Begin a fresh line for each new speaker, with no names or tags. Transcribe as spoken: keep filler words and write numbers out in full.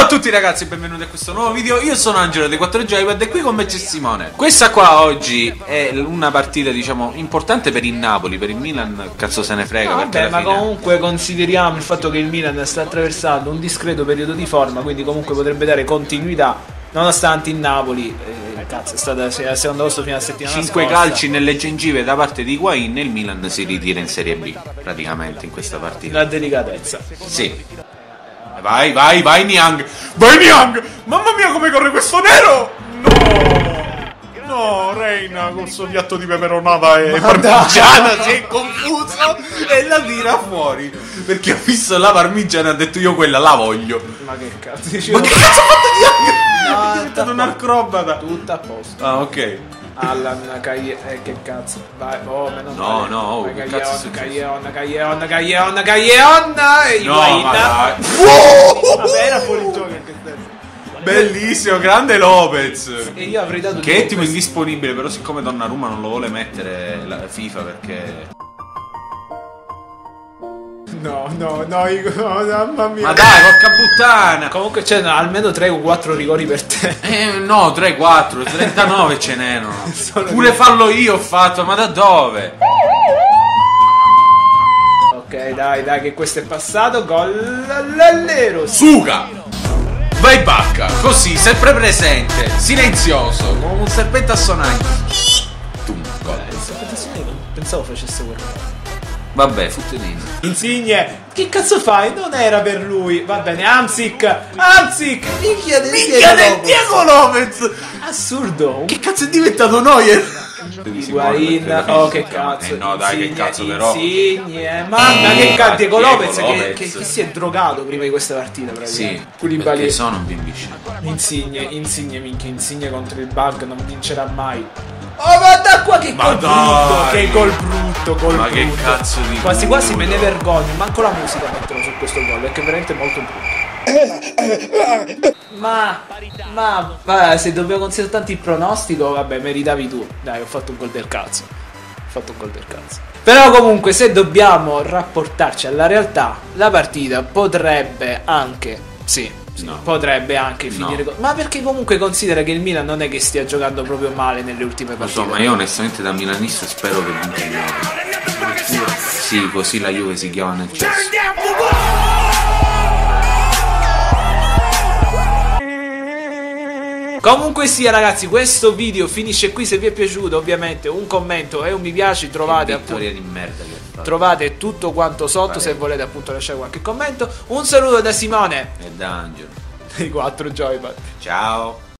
a tutti ragazzi e benvenuti a questo nuovo video. Io sono Angelo dei quattro Joypad e qui con me c'è Simone. Questa qua oggi è una partita diciamo importante per il Napoli. Per il Milan cazzo se ne frega,
no,
perché
vabbè, ma
fine...
comunque consideriamo il fatto che il Milan sta attraversando un discreto periodo di forma, quindi comunque potrebbe dare continuità, nonostante il Napoli eh, cazzo è stata al secondo posto fino alla settimana
cinque
scorsa.
calci nelle gengive da parte di Higuain e il Milan si ritira in Serie B praticamente in questa partita.
La delicatezza.
Sì. Vai, vai, vai Niang! Vai Niang! Mamma mia come corre questo nero! No! No, Reina col suo piatto di peperonata e parmigiana si è confuso e la tira fuori. Perché ha visto la parmigiana e ha detto io quella la voglio.
Ma che cazzo dicevo?
Ma che cazzo ha fatto Niang?
No,
È diventato un acrobata.
Tutto a posto.
Ah, ok.
Allan, Caglion, eh, che cazzo. Vai, oh, meno
No,
male.
no, oh,
Vai,
che
Caglion,
cazzo è successo?
Caglion, Caglion, Caglion, Caglion, e
No,
Higuain.
ma dai.
Vabbè, era fuori gioco anche stesso.
Bellissimo, grande Lopez.
E io avrei dato
Che è tipo
questo-
indisponibile, però siccome Donnarumma non lo vuole mettere la FIFA perché...
No, no, no, Igo, no, mamma mia.
Ma dai, porca puttana!
Comunque c'erano almeno tre o quattro rigori per te.
Eh, no, tre, quattro, trentanove ce n'erano.
Solo
Pure
che-
fallo io ho fatto, ma da dove?
Ok, dai, dai, che questo è passato. Gol all'ero.
Suga! Vai bacca, così, sempre presente, silenzioso, come un serpente a sonagli. Tum, gol.
Pensavo facesse quello.
Vabbè, futtenino.
Insigne, che cazzo fai? Non era per lui. Va bene, Amsic. Amsic. Minchia del
Minchia del
Lopez.
Diego Lopez!
Assurdo.
Che cazzo è diventato Neuer?
Higuain, oh che cazzo.
Eh no, dai, che
Insigne,
cazzo però.
Insigne, mamma che
Ah,
cazzo. Diego
Diego
Lopez che,
Lopez.
che, che si è drogato prima di questa partita.
Sì,
Koulibaly.
perché sono un bimbisce.
Insigne, Insigne, minchia, Insigne contro il bug non vincerà mai. Oh, ma da qua che
Ma
gol
dai!
brutto, che gol brutto, gol
Ma che
brutto.
cazzo di
Quasi
culo.
quasi me ne vergogno, manco la musica mettono su questo gol, perché è veramente molto brutto. Ma, ma, ma se dobbiamo considerare tanto il pronostico, vabbè, meritavi tu. Dai, ho fatto un gol del cazzo. Ho fatto un gol del cazzo. Però comunque se dobbiamo rapportarci alla realtà, la partita potrebbe anche, sì, sì,
No.
potrebbe anche
No.
finire co- ma perché comunque considera che il Milan non è che stia giocando proprio male nelle ultime
Lo
partite.
so, ma io onestamente da milanista spero che vinca il Napoli. Sì, così la Juve si chiama nel cesso.
Comunque sia ragazzi, questo video finisce qui. Se vi è piaciuto ovviamente un commento e un mi piace, trovate appunto,
Vittoria di merda che ha fatto.
trovate tutto quanto sotto.
Vale.
Se volete appunto lasciare qualche commento. Un saluto da Simone
E da Angelo.
dei quattro Joypad.
Ciao.